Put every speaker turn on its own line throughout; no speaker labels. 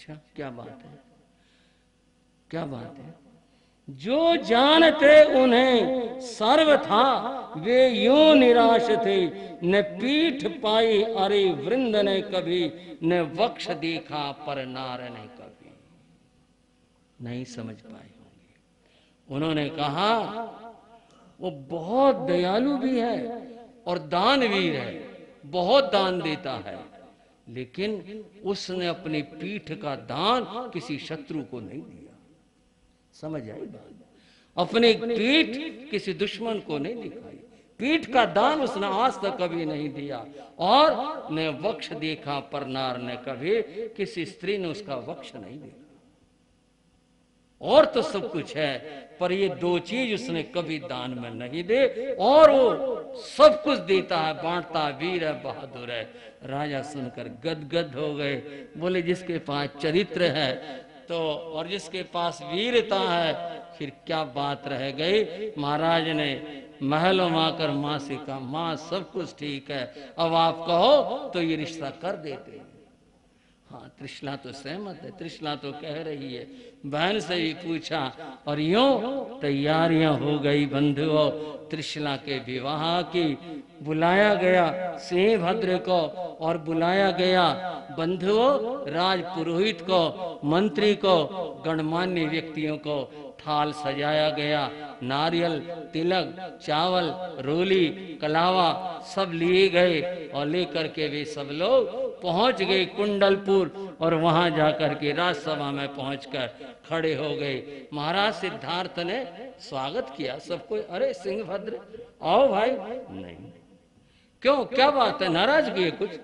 अच्छा, क्या बात है, क्या बात है। जो जानते उन्हें सर्व था, वे यूं निराश थे। न पीठ पाई अरे वृंद ने कभी, न वक्ष देखा पर नार ने कभी। नहीं समझ पाए होंगे। उन्होंने कहा वो बहुत दयालु भी है और दानवीर है, बहुत दान देता है, लेकिन उसने अपनी पीठ का दान किसी शत्रु को नहीं दिया। समझ आई बात? अपनी पीठ किसी दुश्मन को नहीं दिखाई। पीठ का दान उसने आज तक कभी नहीं दिया। और ने वक्ष देखा पर नार ने कभी, किसी स्त्री ने उसका वक्ष नहीं देखा। और तो सब कुछ है, पर ये दो चीज उसने कभी दान में नहीं दे। और वो सब कुछ देता है, बांटता, वीर है, बहादुर है। राजा सुनकर गदगद हो गए। बोले जिसके पास चरित्र है तो, और जिसके पास वीरता है, फिर क्या बात रह गई। महाराज ने महलों में आकर माँ से कहा, माँ सब कुछ ठीक है, अब आप कहो तो ये रिश्ता कर देते हैं। हाँ, त्रिशला तो सहमत है। त्रिशला तो कह रही है। बहन से भी पूछा और यूं तैयारियां हो गई बंधुओं त्रिशला के विवाह की। बुलाया गया सिंहभद्र को और बुलाया गया बंधुओं राज पुरोहित को, मंत्री को, गणमान्य व्यक्तियों को। थाल सजाया गया, नारियल, तिलक, चावल, रोली, कलावा सब लिए गए। और लेकर के वे सब लोग पहुंच गए कुंडलपुर। और वहां जाकर के राजसभा में पहुंचकर खड़े हो गए। महाराज सिद्धार्थ ने स्वागत किया सबको। अरे सिंहभद्र आओ भाई। नहीं, क्यों, क्या बात है, नाराजगी है कुछ?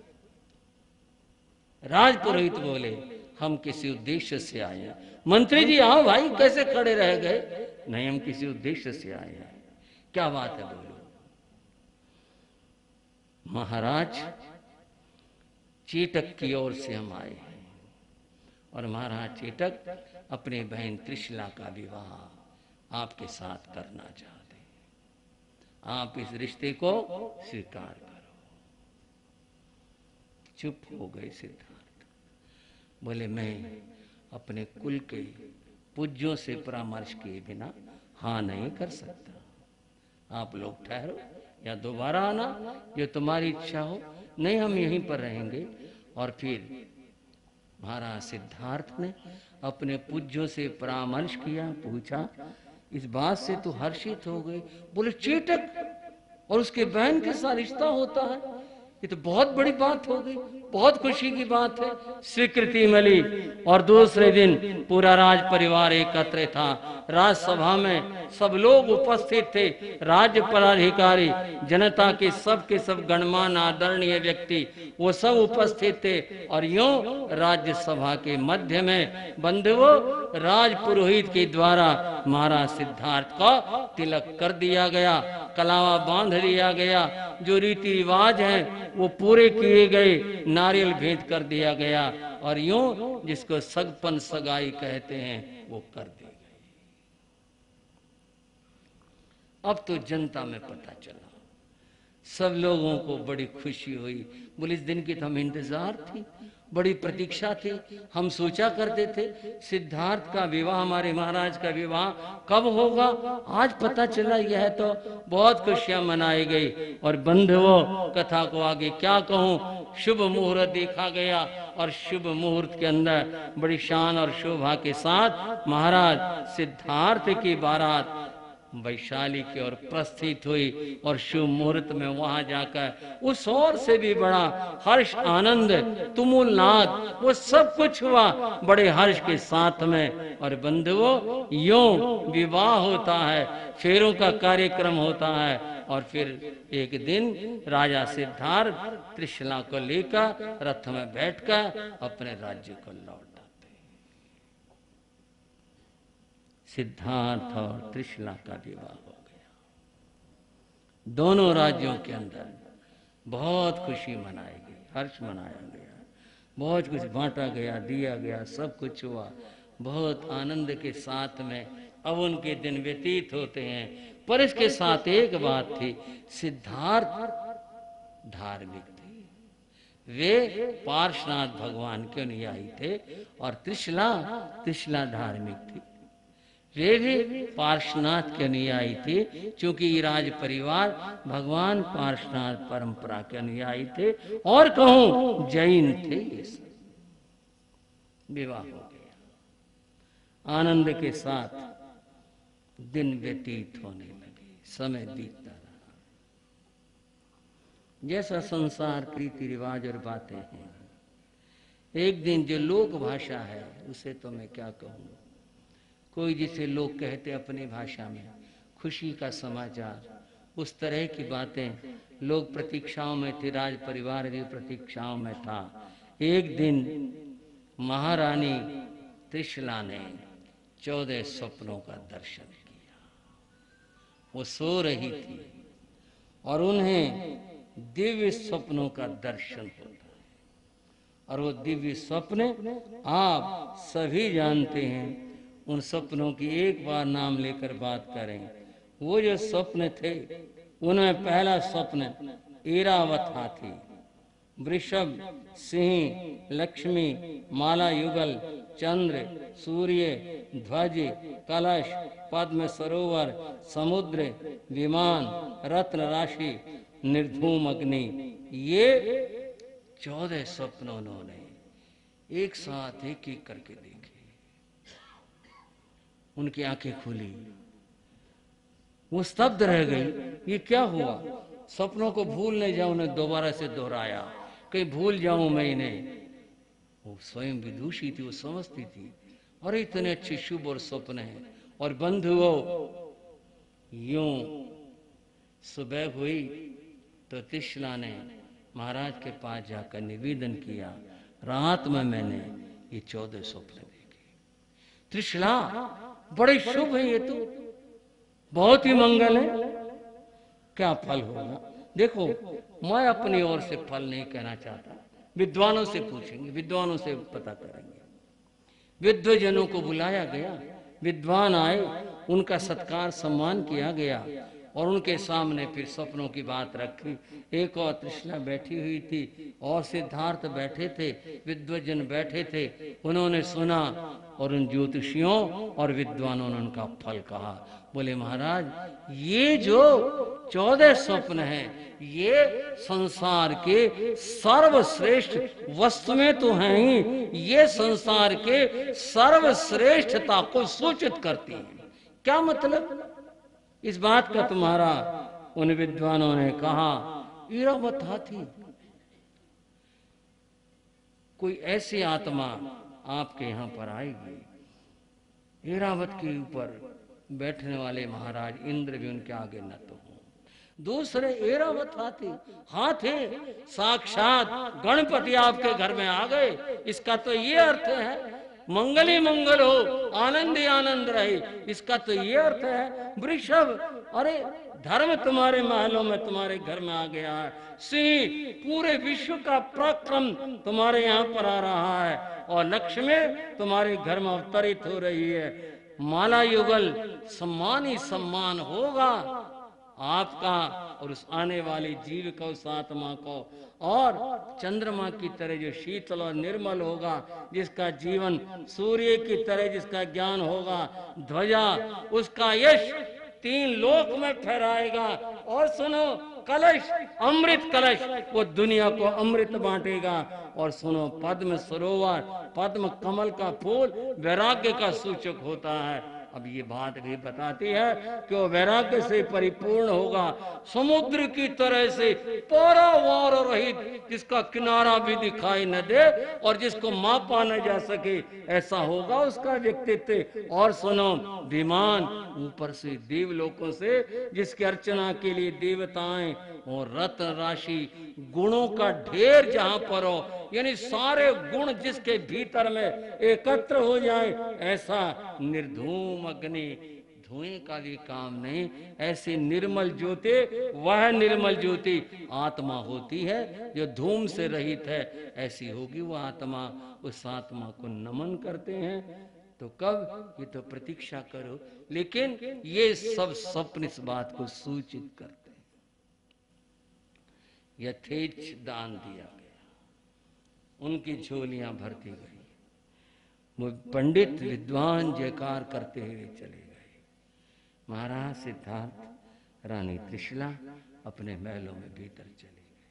राजपुरोहित बोले हम किसी उद्देश्य से आए हैं। मंत्री जी आओ भाई, कैसे खड़े रह गए? नहीं, हम किसी उद्देश्य से आए हैं। क्या बात है, बोलो। महाराज चेटक की ओर से हम आए हैं और महाराज चेटक अपनी बहन त्रिशला का विवाह आपके साथ करना चाहते हैं। आप इस रिश्ते को स्वीकार करो। चुप हो गए सिद्धार्थ। बोले मैं अपने कुल के पूज्यों से परामर्श किए बिना हाँ नहीं कर सकता। आप लोग ठहरो या दोबारा आना, ये तुम्हारी इच्छा हो। नहीं, हम यहीं पर रहेंगे। और फिर महाराज सिद्धार्थ ने अपने पूज्यों से परामर्श किया, पूछा इस बात से तो हर्षित हो गए। बोले चेटक और उसके बहन के साथ रिश्ता होता है, ये तो बहुत बड़ी बात हो गई, बहुत खुशी की बात है। स्वीकृति मिली और दूसरे दिन पूरा राज परिवार एकत्र था। राजसभा में सब लोग उपस्थित थे। राज्य पदाधिकारी, जनता के सब गणमान्य आदरणीय व्यक्ति वो सब उपस्थित थे। और यूं राज्यसभा के मध्य में बंधुओं राज पुरोहित के द्वारा महाराज सिद्धार्थ का तिलक कर दिया गया, कलावा बांध दिया गया। जो रीति रिवाज हैं वो पूरे किए गए, नारियल भेंट कर दिया गया। और यूं जिसको सगपन सगाई कहते हैं वो कर दी गई। अब तो जनता में पता चला, सब लोगों को बड़ी खुशी हुई। बोले इस दिन की तो हम इंतजार थी, बड़ी प्रतीक्षा थी। हम सोचा करते थे सिद्धार्थ का विवाह, हमारे महाराज का विवाह कब होगा, आज पता चला। यह तो बहुत खुशियां मनाई गई। और बंधुओं कथा को आगे क्या कहूँ, शुभ मुहूर्त देखा गया और शुभ मुहूर्त के अंदर बड़ी शान और शोभा के साथ महाराज सिद्धार्थ की बारात वैशाली की ओर प्रस्थित हुई। और शुभ मुहूर्त में वहां जाकर उस ओर से भी बड़ा हर्ष, आनंद, तुमुल नाद, वो सब कुछ हुआ बड़े हर्ष के साथ में। और बंधुओं यूं विवाह होता है, फेरों का कार्यक्रम होता है। और फिर एक दिन राजा सिद्धार्थ त्रिशला को लेकर रथ में बैठकर अपने राज्य को लौटा। सिद्धार्थ और त्रिशला का विवाह हो गया। दोनों राज्यों के अंदर बहुत खुशी मनाई गई, हर्ष मनाया गया, बहुत कुछ बांटा गया, दिया गया, सब कुछ हुआ बहुत आनंद के साथ में। अब उनके दिन व्यतीत होते हैं। पर इसके साथ एक बात थी, सिद्धार्थ धार्मिक थे। वे पार्श्वनाथ भगवान के अनुयायी थे और त्रिशला धार्मिक थी। वे भी पार्श्वनाथ के अनुयायी थे, क्योंकि ये राज परिवार भगवान पार्श्वनाथ परंपरा के अनुयायी थे, और कहूं जैन थे। ये सब विवाह हो गया, आनंद के साथ दिन व्यतीत होने लगे, समय बीतता रहा। जैसा संसार रीति रिवाज और बातें हैं, एक दिन जो लोक भाषा है उसे तो मैं क्या कहूँ, कोई जिसे लोग कहते अपनी भाषा में खुशी का समाचार, उस तरह की बातें लोग प्रतीक्षाओं में थे, राज परिवार की प्रतीक्षाओं में था। एक दिन महारानी त्रिशला ने 14 स्वप्नों का दर्शन किया। वो सो रही थी और उन्हें दिव्य स्वप्नों का दर्शन होता है, और वो दिव्य स्वप्न आप सभी जानते हैं। उन स्वप्नों की एक बार नाम लेकर बात करें। वो जो स्वप्न थे, उनमें पहला स्वप्न ऐरावत हाथी, वृषभ, सिंह, लक्ष्मी, माला युगल, चंद्र, सूर्य, ध्वज, कलश, पद्म सरोवर, समुद्र, विमान, रत्न राशि, निर्धूम अग्नि, ये 14 स्वप्न उन्होंने एक साथ एक एक करके देखे। उनकी आंखें खुली, वो स्तब्ध रह गई। ये क्या हुआ? सपनों को भूल नहीं जाऊं, उन्हें दोबारा से दोहराया, कहीं भूल जाऊं मैं इन्हें। वो स्वयं विदुषी थी, वो समझती थी और इतने अच्छे शुभ और स्वप्न हैं। और बंधुओं, यूं सुबह हुई तो त्रिशला ने महाराज के पास जाकर निवेदन किया, रात में मैंने ये 14 स्वप्न देखे। त्रिशला, बड़े शुभ है, ये तो बहुत ही मंगल है, क्या फल होगा? देखो, मैं अपनी ओर से फल नहीं कहना चाहता, विद्वानों से पूछेंगे, विद्वानों से पता करेंगे। विद्वजनों को बुलाया गया, विद्वान आए, उनका सत्कार सम्मान किया गया और उनके सामने फिर सपनों की बात रखी। एक और त्रिशला बैठी हुई थी और सिद्धार्थ बैठे थे, विद्वजन बैठे थे। उन्होंने सुना और उन ज्योतिषियों और विद्वानों ने उनका फल कहा। बोले, महाराज, ये जो 14 स्वप्न हैं, ये संसार के सर्वश्रेष्ठ वस्तुएं तो हैं ही, ये संसार के सर्वश्रेष्ठता को सूचित करती हैं। क्या मतलब इस बात का? तुम्हारा उन विद्वानों ने कहा, ऐरावत हाथी, कोई ऐसी आत्मा आपके यहाँ पर आएगी। ऐरावत के ऊपर बैठने वाले महाराज इंद्र भी उनके आगे न तो हों। दूसरे ऐरावत हाथी, हाथी साक्षात गणपति आपके घर में आ गए, इसका तो ये अर्थ है मंगल ही मंगल हो, आनंद ही आनंद रहे, इसका तो ये अर्थ है। वृषभ, अरे धर्म तुम्हारे महलों में, तुम्हारे घर में आ गया है। सिंह, पूरे विश्व का पराक्रम तुम्हारे यहाँ पर आ रहा है। और लक्ष्मी, तुम्हारे घर में अवतरित हो रही है। माला युगल, सम्मान ही सम्मान होगा आपका और उस आने वाले जीव को, उस आत्मा को। और चंद्रमा की तरह जो शीतल और निर्मल होगा, जिसका जीवन सूर्य की तरह जिसका ज्ञान होगा, ध्वजा, उसका यश 3 लोक में फहराएगा। और सुनो, कलश, अमृत कलश, वो दुनिया को अमृत बांटेगा। और सुनो, पद्म सरोवर, पद्म कमल का फूल वैराग्य का सूचक होता है। अब ये बात भी बताती है कि वो वैराग्य से परिपूर्ण होगा, समुद्र की तरह से पारावार रहित, जिसका किनारा भी दिखाई न दे और जिसको मापा न जा सके, ऐसा होगा उसका व्यक्तित्व। और सुनो, विमान, ऊपर से देवलोकों से जिसकी अर्चना के लिए देवताएं और रत्न राशि, गुणों का ढेर जहां पर हो, यानी सारे गुण जिसके भीतर में एकत्र हो जाए, ऐसा निर्धूम अग्नि, धुएं का भी काम नहीं, ऐसी निर्मल ज्योति, वह निर्मल ज्योति आत्मा होती है जो धूम से रहित है। ऐसी होगी वह आत्मा। उस आत्मा को नमन करते हैं। तो कब? ये तो प्रतीक्षा करो। लेकिन ये सब स्वप्न इस बात को सूचित करते हैं। यथेच्छ दान दिया गया, उनकी झोलियां भरती गई। वो पंडित विद्वान जयकार करते हुए चले गए। महाराज सिद्धार्थ, रानी त्रिशला अपने महलों में भीतर चले गए।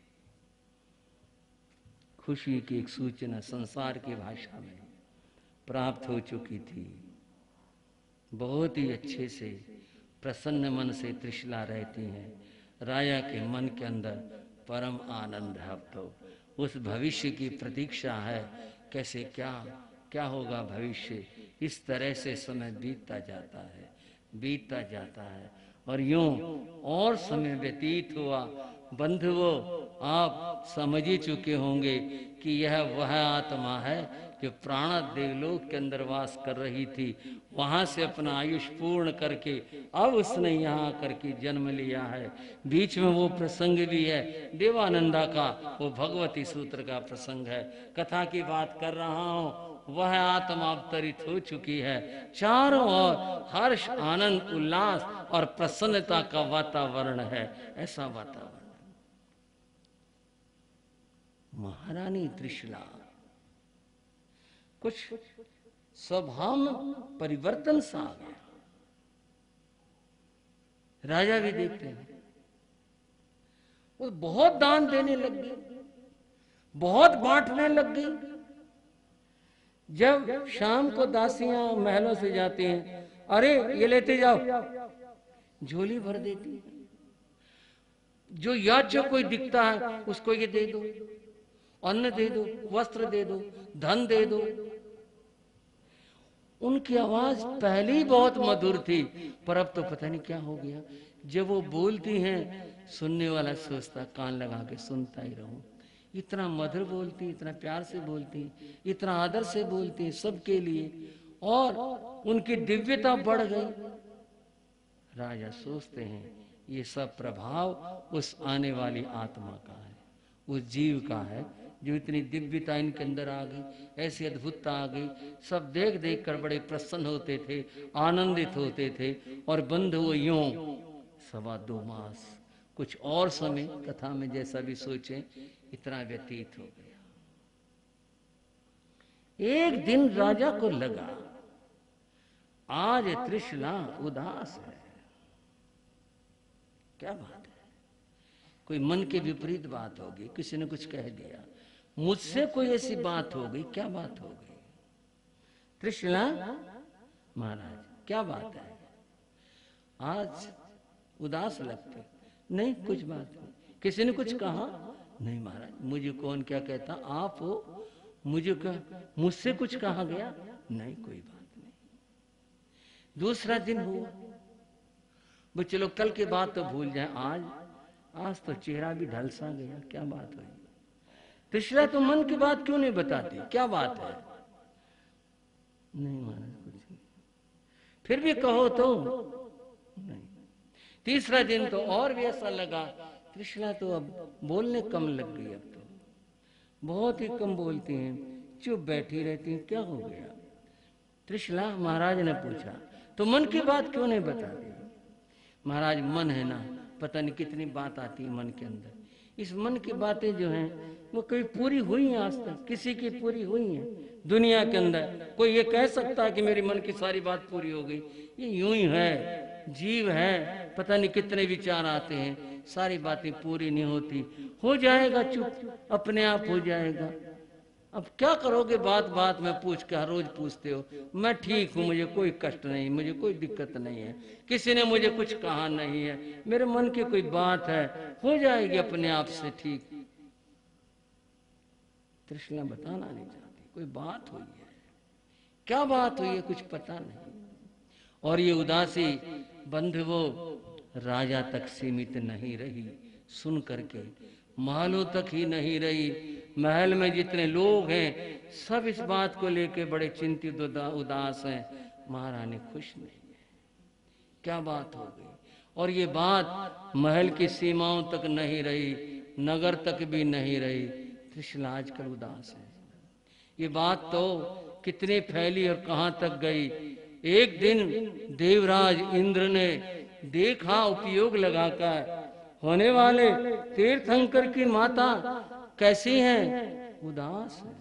खुशी की एक सूचना संसार की भाषा में प्राप्त हो चुकी थी। बहुत ही अच्छे से प्रसन्न मन से त्रिशला रहती हैं। राजा के मन के अंदर परम आनंद है। अब तो उस भविष्य की प्रतीक्षा है, कैसे क्या क्या होगा भविष्य। इस तरह से समय बीतता जाता है और यूं और समय व्यतीत हुआ। बंधुओं, आप समझ ही चुके होंगे कि यह वह आत्मा है जो प्राण देवलोक के अंदर वास कर रही थी। वहां से अपना आयुष पूर्ण करके अब उसने यहाँ आकर के जन्म लिया है। बीच में वो प्रसंग भी है देवानंदा का, वो भगवती सूत्र का प्रसंग है। कथा की बात कर रहा हूँ, वह आत्मा अवतरित हो चुकी है। चारों ओर हर्ष, आनंद, उल्लास और प्रसन्नता का वातावरण है। ऐसा वातावरण महारानी त्रिशला कुछ स्वभाव में परिवर्तन सा आ गया। राजा भी देखते हैं, वो बहुत दान देने लग गई, बहुत बांटने लग गई। जब शाम को दासियां महलों से जाती हैं, अरे ये लेते जाओ, झोली भर देती। जो याचक कोई दिखता है उसको ये दे दो, अन्न दे दो, वस्त्र दे दो, धन दे दो। उनकी आवाज पहले ही बहुत मधुर थी, पर अब तो पता नहीं क्या हो गया। जब वो बोलती हैं, सुनने वाला सोचता कान लगा के सुनता ही रहूं। इतना मधुर बोलती, इतना प्यार से बोलती, इतना आदर से बोलती सबके लिए, और उनकी दिव्यता बढ़ गई। राजा सोचते हैं ये सब प्रभाव उस आने वाली आत्मा का है, उस जीव का है, जो इतनी दिव्यता इनके अंदर आ गई, ऐसी अद्भुतता आ गई। सब देख देख कर बड़े प्रसन्न होते थे, आनंदित होते थे। और बंधु वो यूं 2.25 मास, कुछ और समय कथा में जैसा भी सोचें, इतना व्यतीत हो गया। एक दिन राजा को लगा आज त्रिशला उदास है। क्या बात है? कोई मन के विपरीत बात होगी, किसी ने कुछ कह दिया, मुझसे कोई ऐसी बात हो गई। क्या बात हो गई? त्रिशला, महाराज क्या बात है? आज उदास लगते? नहीं, कुछ बात नहीं। किसी ने कुछ कहा? नहीं महाराज, मुझे कौन क्या कहता, आप हो, मुझे क्या, मुझसे कुछ कहा गया? नहीं, कोई बात नहीं। दूसरा दिन हुआ, वो चलो कल के बाद तो भूल जाए, आज तो चेहरा भी ढल सा गया। क्या बात हुई? त्रिशला, तो मन की बात क्यों नहीं बताती? क्या बात है? नहीं महाराज, कुछ नहीं। फिर भी कहो तो? नहीं। तीसरा दिन तो और भी ऐसा लगा, त्रिशला तो अब बोलने कम लग गई, अब तो बहुत ही कम बोलती हैं, चुप बैठी रहती हैं। क्या हो गया त्रिशला? महाराज ने पूछा, तो मन की बात क्यों नहीं बताती? महाराज, मन है ना, पता नहीं कितनी बात आती है मन के अंदर। इस मन की बातें जो हैं वो कभी पूरी हुई हैं? आज तक किसी की पूरी हुई हैं दुनिया के अंदर? कोई ये कह सकता है कि मेरे मन की सारी बात पूरी हो गई? ये यूं ही है, जीव है, पता नहीं कितने विचार आते हैं, सारी बातें पूरी नहीं होती। हो जाएगा चुप, अपने आप हो जाएगा। अब क्या करोगे? बात बात में पूछ के हर रोज पूछते हो, मैं ठीक हूं, मुझे कोई कष्ट नहीं, मुझे कोई दिक्कत नहीं है, किसी ने मुझे कुछ कहा नहीं है, मेरे मन की कोई बात है, हो जाएगी अपने आप से ठीक। त्रिशला बताना नहीं चाहती, कोई बात हुई है। क्या बात हुई है कुछ पता नहीं। और ये उदासी बंधुओं राजा तक सीमित नहीं रही, सुन करके महलों तक ही नहीं रही। महल में जितने लोग हैं सब इस बात को लेके बड़े चिंतित उदास हैं। महारानी खुश नहीं है। क्या बात हो गई? और ये बात महल की सीमाओं तक नहीं रही, नगर तक भी नहीं रही। त्रिशला आजकल उदास है। ये बात तो कितनी फैली और कहां तक गई। एक दिन देवराज इंद्र ने देखा, उपयोग लगाकर, होने वाले तीर्थंकर की माता कैसी हैं? उदास है।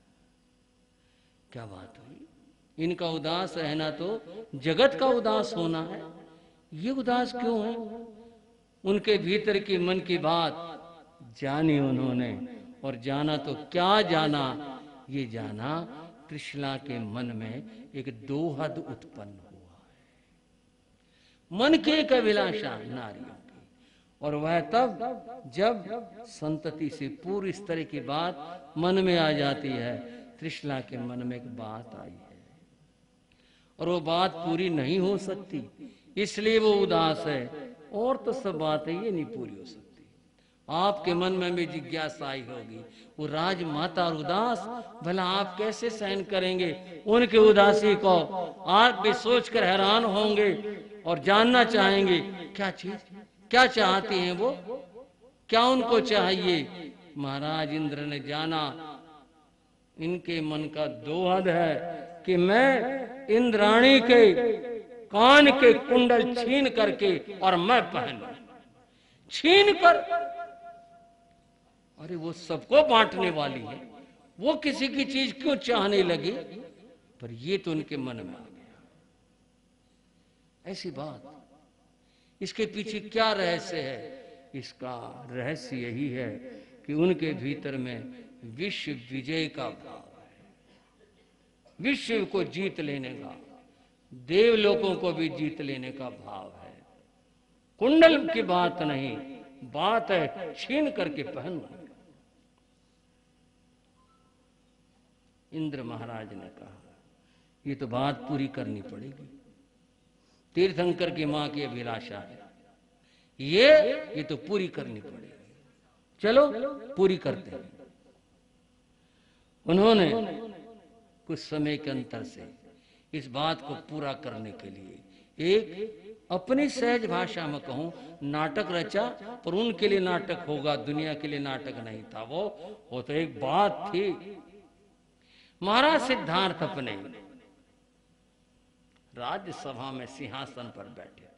क्या बात हुई? इनका उदास रहना तो जगत का उदास होना है, ये उदास क्यों है? उनके भीतर की मन की बात जानी उन्होंने, और जाना तो क्या जाना, ये जाना त्रिशला के मन में एक दोहद उत्पन्न हुआ है, मन के एक अभिलाषा नारियों की। और वह तब जब संतति से पूरी इस तरह की बात मन में आ जाती है। त्रिशला के मन में एक बात आई है और वो बात पूरी नहीं हो सकती, इसलिए वो उदास है। और तो सब बातें ये नहीं पूरी हो सकती। आपके मन में भी जिज्ञासा आई होगी, वो राजमाता और उदास, भला आप कैसे सहन करेंगे उनकी उदासी को? आप भी सोचकर हैरान होंगे और जानना चाहेंगे क्या चीज, क्या चाहती हैं वो, क्या उनको चाहिए। महाराज इंद्र ने जाना इनके मन का दोहद है कि मैं इंद्राणी के कान के कुंडल छीन करके और मैं पहनूं, छीन कर। अरे वो सबको बांटने वाली है, वो किसी की चीज क्यों चाहने लगी? पर ये तो उनके मन में आ गया। ऐसी बात, इसके पीछे क्या रहस्य है? इसका रहस्य यही है कि उनके भीतर में विश्व विजय का भाव है, विश्व को जीत लेने का, देवलोकों को भी जीत लेने का भाव है। कुंडल की बात नहीं, बात है छीन करके पहनना। इंद्र महाराज ने कहा ये तो बात पूरी करनी पड़ेगी, तीर्थंकर की मां की अभिलाषा है, ये तो पूरी करनी पड़ेगी, चलो पूरी करते हैं। उन्होंने कुछ समय के अंतर से इस बात को पूरा करने के लिए एक अपनी सहज भाषा में कहूं नाटक रचा, पर उनके लिए नाटक होगा, दुनिया के लिए नाटक नहीं था वो तो एक बात थी। महाराज सिद्धार्थ अपने राज्यसभा में सिंहासन पर बैठे,